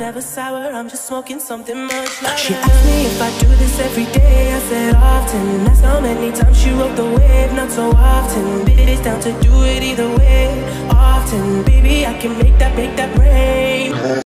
never sour, I'm just smoking something much louder. She asked me if I do this every day, I said often. That's how many times she rode the wave, not so often. Bitch, down to do it either way, often. Baby, I can make that rain.